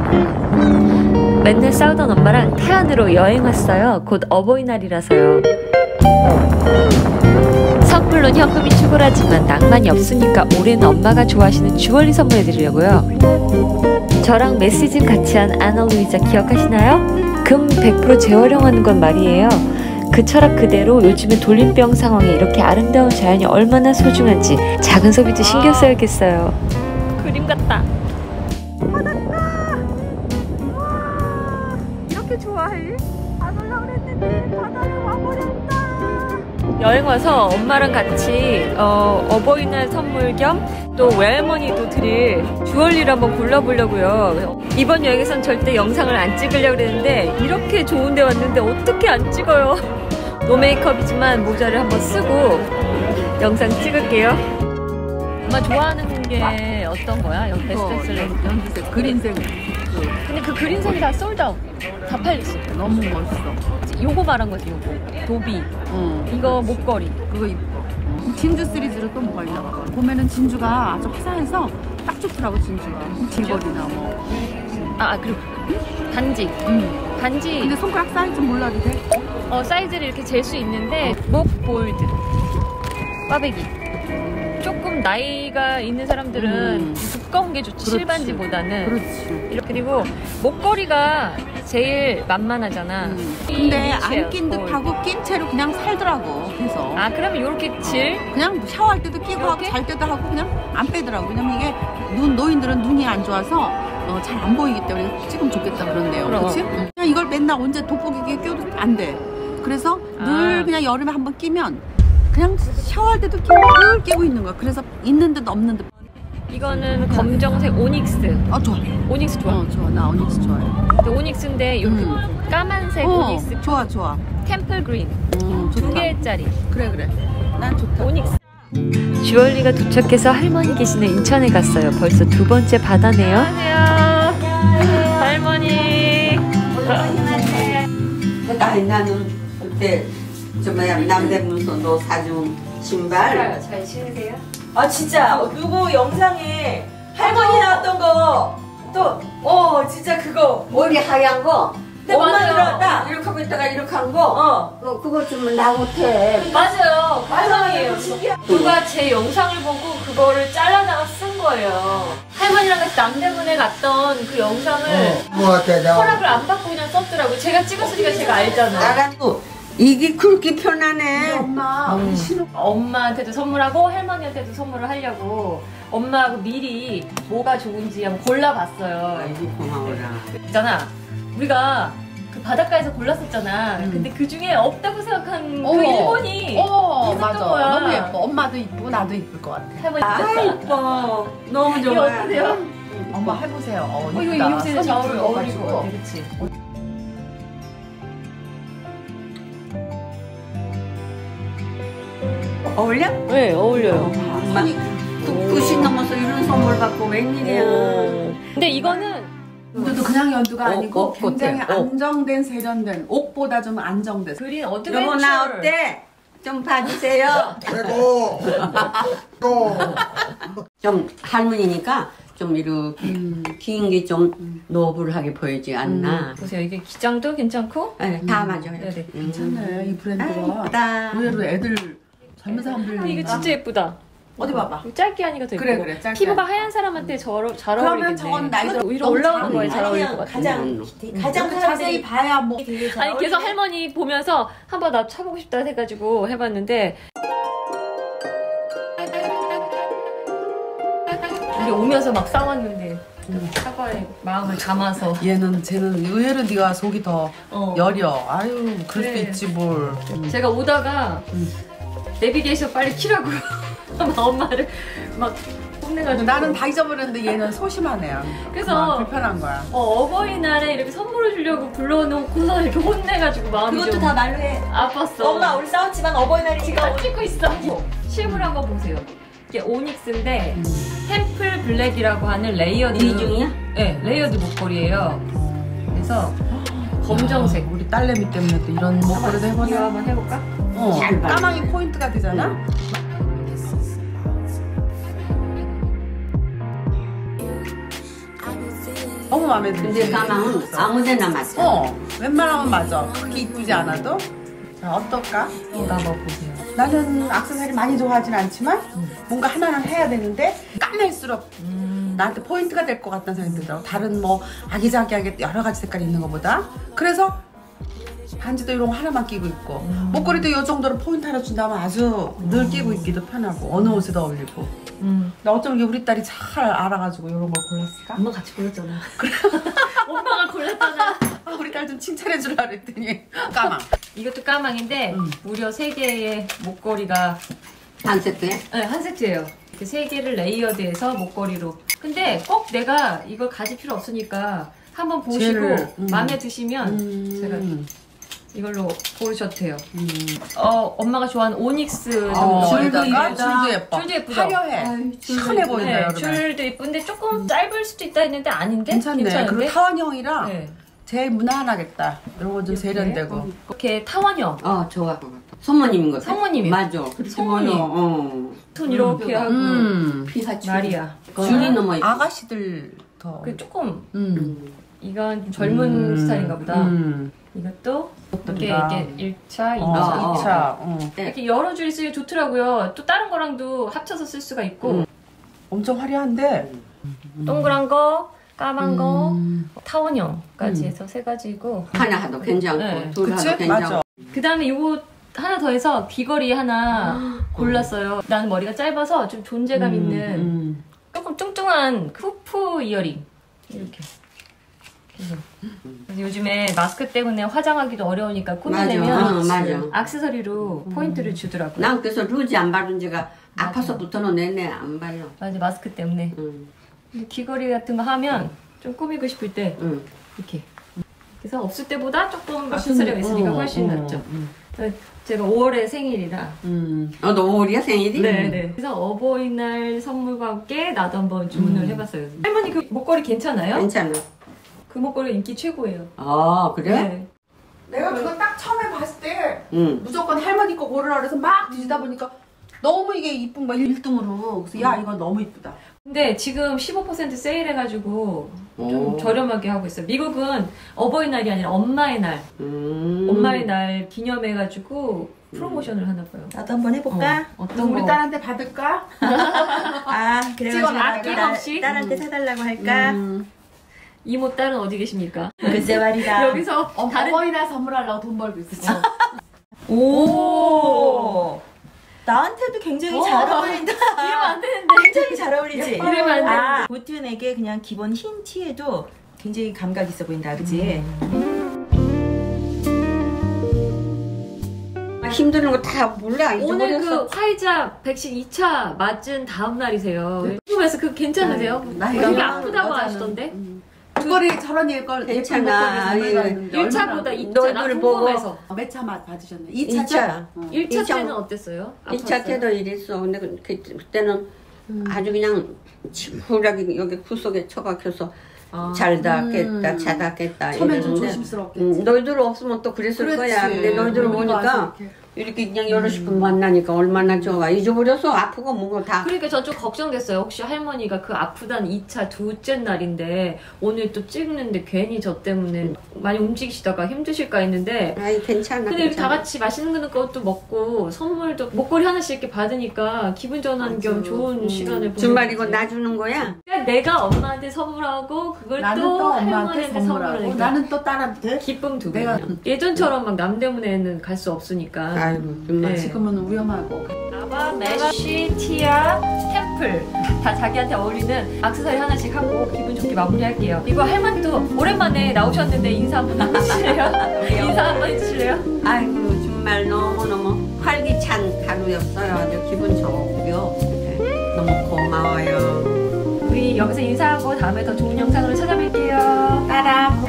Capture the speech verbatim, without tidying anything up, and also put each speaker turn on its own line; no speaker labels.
맨날 싸우던 엄마랑 태안으로 여행 왔어요. 곧 어버이날이라서요. 선물론 현금이 최고라지만 낭만이 없으니까 올해는 엄마가 좋아하시는 주얼리 선물해드리려고요. 저랑 메시진 같이 한 아나 루이자 기억하시나요? 금 백 퍼센트 재활용하는 건 말이에요. 그 철학 그대로 요즘의 돌림병 상황에 이렇게 아름다운 자연이 얼마나 소중한지 작은 소비도 신경 써야겠어요. 그림 같다. 바닷가! 이렇게 좋아해? 안 올라 그랬는데 바다에 와버렸다. 여행 와서 엄마랑 같이 어, 어버이날 선물 겸 또 외할머니도 드릴 주얼리를 한번 골라보려고요. 이번 여행에선 절대 영상을 안 찍으려고 그랬는데 이렇게 좋은 데 왔는데 어떻게 안 찍어요? 노 메이크업이지만 모자를 한번 쓰고 영상 찍을게요. 엄마 좋아하는 게 어떤 거야? 여기 베스트셀러
연두색, 그린색.
근데 그 그린색이 다 솔드아웃. 다 팔렸어.
너무 멋있어.
요거 말한 거지, 요거. 도비.
응.
이거 목걸이.
그거 이뻐. 진주 시리즈로 또 뭐가 있나 봐. 보면은 진주가 아주 화사해서 딱 좋더라고, 진주가. 귀걸이나 뭐.
아, 그리고 반지.
응.
반지.
근데 손가락 사이즈 몰라도 돼?
어, 사이즈를 이렇게 잴 수 있는데 목 볼드. 꽈배기. 조금 나이가 있는 사람들은 음. 두꺼운 게 좋지. 그렇지. 실반지보다는.
그렇지.
이렇게 그리고 목걸이가 제일 만만하잖아.
음. 근데 안 낀 듯하고 낀 채로 그냥 살더라고. 그래서.
아, 그러면 이렇게 질?
그냥 샤워할 때도 끼고 하고 잘 때도 하고 그냥 안 빼더라고. 왜냐면 이게 눈 노인들은 눈이 안 좋아서 어, 잘 안 보이기 때문에 찍으면 좋겠다 그런데요. 그렇지? 그냥 이걸 맨날 언제 돋보기에 껴도 안 돼. 그래서 아. 늘 그냥 여름에 한번 끼면 그냥 샤워할 때도 끼고 늘 끼고 있는 거야. 그래서 있는 듯 없는 듯.
이거는 검정색 오닉스.
아, 좋아.
오닉스 좋아.
어, 좋아. 나 오닉스 좋아해.
근데 오닉스인데 이렇게 음. 까만색
어,
오닉스.
좋아, 좋아.
템플 그린.
음,
두 개짜리.
그래, 그래. 난 좋다.
오닉스. 주얼리가 도착해서 할머니 계시는 인천에 갔어요. 벌써 두 번째 바다네요. 안녕하세요. 할머니.
아니, 나는 그때 저 뭐야 남대문서 사준 신발.
잘 신으세요?
아 진짜 누구 영상에 할머니 나왔던 거 또 어 진짜 그거
머리 하얀 거.
엄마가 딱
이렇게 하고 있다가 이렇게 한 거.
어
어, 그거 좀 나 못해.
맞아요. 할머니예요.
신기하다.
누가 제 영상을 보고 그거를 잘라다가 쓴 거예요. 할머니랑 같이 남대문에 갔던 그 영상을
뭐 어때요?
허락을 안 받고 그냥 썼더라고요. 제가 찍었으니까 제가 알잖아요.
나라도 이게 그렇게 편하네.
엄마,
음.
신호.
엄마한테도 선물하고 할머니한테도 선물을 하려고 엄마하고 미리 뭐가 좋은지 한번 골라봤어요.
아이고 고마워라.
있잖아, 우리가 그 바닷가에서 골랐었잖아.
음.
근데 그 중에 없다고 생각한
어.
그 일본이
어,
있었던
맞아.
거야.
너무 예뻐. 엄마도 이쁘고 나도 이쁠 것 같아.
할머니
아
됐다.
이뻐. 너무
이거
좋아.
어떠세요?
엄마 해보세요. 어,
어, 이거
이쁘다.
요새 잘 어울릴 것
가지고.
같아, 그치?
어울려?
네, 어울려요.
엄마 굿굿이 넘어서 이런 선물 받고 웬일이야.
근데 이거는
연두도 그냥 연두가
어,
아니고
어,
굉장히
어때? 어.
안정된 세련된 옥보다 좀 안정돼서.
그린 어드벤처.
여보 나 어때? 좀 봐주세요.
최고! 최고!
좀 할머니니까 좀 이렇게
음.
긴 게 좀 노블하게 보이지 않나.
보세요, 이게 기장도 괜찮고.
네, 다 맞아요.
네네.
음.
괜찮네 이
아,
브랜드가.
이쁘다.
의외로 애들 젊은 사람들.
아, 이거 진짜 예쁘다.
어디 봐봐.
이거 짧게 하니까 더
그래,
예쁘고.
그래, 짧게
피부가
하니까.
하얀 사람한테 잘, 잘
그러면
어울리겠네.
저건 나이도
위로
너무
올라오는
잘
거에 잘 어울릴 것
그냥
같아.
가장
음.
가장
자세히
사람들이
봐야 뭐.
아니, 그래서 할머니 보면서 한번 나 쳐보고 싶다 해가지고 해봤는데 우리 오면서 막 싸웠는데 사과에 마음을 담아서.
얘는 쟤는 의외로 네가 속이 더
어.
여려. 아유 그럴
그래.
수 있지 뭘.
제가 오다가
음.
내비게이션 빨리 키라고 막 엄마를 막 혼내가지고.
나는 다 잊어버렸는데 얘는 소심한 애야.
그래서
그만 불편한 거야.
어, 어버이날에 이렇게 선물을 주려고 불러놓고서 이렇게 혼내가지고 마음이
그것도
좀
다 말로 해.
아팠어.
엄마 우리 싸웠지만 어버이날이니까
지금 찍고 있어. 실물 한번 보세요. 이게 오닉스인데
음.
템플 블랙이라고 하는 레이어드.
이중이야?
네, 레이어드 목걸이에요. 그래서 검정색.
야, 우리 딸내미 때문에 또 이런 목걸이도
이거
해보자.
한번 해볼까?
어,
잘 봐.
까마귀 포인트가 되잖아. 너무 마음에 들어.
근데 가방은 아무데나 맞아.
어, 웬만하면 맞아. 그렇게 이쁘지 않아도. 자, 어떨까?
이거 한번 보세요.
나는 액세서리 많이 좋아하진 않지만 뭔가 하나는 해야 되는데 까맬수록
음.
나한테 포인트가 될 것 같다는 생각이 들더라고. 다른 뭐 아기자기하게 여러 가지 색깔이 있는 것보다. 그래서 반지도 이런 거 하나만 끼고 있고
음.
목걸이도 이 정도로 포인트 하나 준다면 아주 늘 끼고 있기도 편하고 어느 옷에도 어울리고.
음.
나 어쩜 이게 우리 딸이 잘 알아가지고 이런 걸 골랐을까?
엄마 같이 골랐잖아. 그래. 엄마가 골랐잖아.
아, 우리 딸 좀 칭찬해 주려 그랬더니 까망.
이것도 까망인데
음.
무려 세 개의 목걸이가
한 세트에?
네, 한 세트예요. 이렇게 세 개를 레이어드해서 목걸이로. 근데 꼭 내가 이걸 가질 필요 없으니까 한번 보시고
쟤를, 음.
마음에 드시면
음.
제가 이걸로 고르셔도 돼요.
음.
어, 엄마가 좋아하는 오닉스
어,
좀
줄도
넣어요.
예쁘다. 줄도 예뻐.
줄도 예쁘죠?
화려해.
아유,
시원해 보인다,
네,
여러분.
줄도 예쁜데 조금 짧을 수도 있다 했는데 아닌데
괜찮네.
괜찮은데?
그리고 타원형이랑
네.
제일 무난하겠다. 이런 거 좀 세련되고.
이렇게 타원형
어, 좋아. 성모님인 것 같아.
성모님이에요.
맞아.
성모님.
어.
손 이렇게 하고
음.
피사치.
마리아.
줄이 너무 예뻐.
아가씨들 더.
그 조금
음.
이건 좀 젊은
음.
스타일인가 보다.
음.
이것도 이게
예쁘다.
이게 일 차, 이 차,
어,
어,
이 차. 어.
이렇게 여러 줄이 쓰기 좋더라고요. 또 다른 거랑도 합쳐서 쓸 수가 있고
음.
엄청 화려한데.
동그란 거, 까만 거,
음.
타원형까지
음.
해서 세 가지고.
하나 하도 괜찮고,
네.
둘
그치?
하도 괜찮고.
맞아.
그 다음에 요거 하나 더 해서 귀걸이 하나 골랐어요. 나는 머리가 짧아서 좀 존재감 있는
음.
조금 뚱뚱한 후프 이어링 이렇게. 그래서 그래서 요즘에 마스크 때문에 화장하기도 어려우니까
맞아.
꾸며내면
어, 맞아.
액세서리로 포인트를 주더라고요.
난 그래서 루지 안 바른 지가 아파서부터는 내내 안 발라.
맞아, 마스크 때문에.
응.
근데 귀걸이 같은 거 하면 좀 꾸미고 싶을 때
응.
이렇게. 그래서 없을 때보다 조금 액세서리가 있으니까 훨씬
어,
낫죠.
음.
그래서 제가 오월에 생일이라.
음.
어, 너 오월이야 생일이?
네네. 그래서 어버이날 선물과 함께 나도 한번 주문을
음.
해봤어요. 할머니 그 목걸이 괜찮아요?
괜찮아.
그 목걸이 인기 최고예요.
아, 그래?
네.
내가 그거 딱 처음에 봤을 때
응.
무조건 할머니 거 고르라 그래서 막 뒤지다 보니까 너무 이게 이쁜 거야. 일 등으로. 그래서 야, 이거 너무 이쁘다.
근데 지금 십오 퍼센트 세일해가지고 좀
오.
저렴하게 하고 있어요. 미국은 어버이날이 아니라 엄마의 날,
음.
엄마의 날 기념해가지고 프로모션을 하나 봐요.
나도 한번 해볼까?
어, 어떤
우리
거?
딸한테 받을까?
아 그래가지고
찍어놔,
딸-
아낌없이?
딸한테 사달라고 할까?
음.
이모 딸은 어디 계십니까?
글쎄 말이다.
여기서
어,
다른
어버이날 선물하려고 돈 벌고 있어.
오 나한테도 굉장히
오.
잘 어울린다.
이러면 안 되는데.
굉장히 잘 어울리지?
이러면 안 돼.
아, 보튼에게 그냥 기본 흰 티에도 굉장히 감각 있어 보인다, 그치?
아, 힘드는 거 다 몰라.
오늘
잊어버렸어.
그 화이자 백신 이 차 맞은 다음 날이세요. 궁금해서 그거 괜찮으세요?
나
되게
이거
아프다고
여자는-
하시던데?
목걸이 저런 예걸 예쁜
괜찮아.
목걸이
예.
선물받는데
일 차보다 이 차 나
너희들 보고
궁금해서.
몇차 맛 받으셨나요?
이
이 차.
차.
어.
일 차
이 차
때는 어땠어요?
이 차
아팠어요?
때도 이랬어. 근데 그, 그, 그때는 아주 그냥 침울하게 여기 구 속에 처박혀서
아.
잘다 깼다
음.
자다 깼다
처음엔 좀
이러는데
조심스럽겠지.
음, 너희들 없으면 또 그랬을
그렇지.
거야. 근데 너희들
우리도
오니까
와서 이렇게.
이렇게 그냥 여럿이 분 만나니까 얼마나 좋아. 잊어버려서 아프고 뭐고 다.
그러니까 전 좀 걱정됐어요. 혹시 할머니가 그 아프다는 이 차 둘째 날인데 오늘 또 찍는데 괜히 저 때문에 많이 움직이시다가 힘드실까 했는데
아이 괜찮아.
근데 이렇게 다
괜찮아.
같이 맛있는 것도 먹고 선물도 목걸이 하나씩 이렇게 받으니까 기분 전환 겸 좋은
음.
시간을 보내는
주말이고
거지.
나 주는 거야.
그러니까 내가 엄마한테 선물하고 그걸
나는
또,
또 엄마한테
할머니한테
선물하고
선물하니까
나는 또 딸한테.
기쁨 두 배.
내가-
예전처럼 막 남대문에는 갈 수 없으니까.
아이고 정말.
네.
지금은 위험하고.
아바, 메쉬, 티아, 템플 다 자기한테 어울리는 액세서리 하나씩 하고 기분 좋게 마무리할게요. 이거 할머니도 오랜만에 나오셨는데 인사 한번 해주실래요? 인사 한번 해주실래요?
아이고 정말 너무너무 활기찬 하루였어요. 아주 기분 좋고요. 네, 너무 고마워요.
우리 여기서 인사하고 다음에 더 좋은 영상으로 찾아뵐게요.
따라